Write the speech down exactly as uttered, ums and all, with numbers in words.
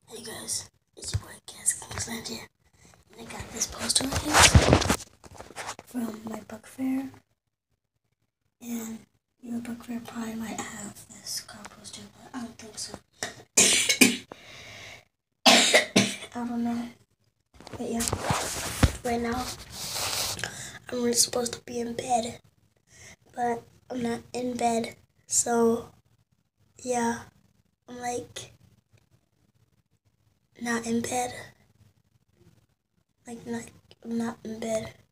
Hey guys, it's your boy Cass Kingsland here, and I got this poster right here from my book fair, and your book fair probably might have this car poster, but I don't think so. I don't know, but yeah, right now I'm really supposed to be in bed, but I'm not in bed, so yeah, I'm like not in bed, like not, I'm not in bed.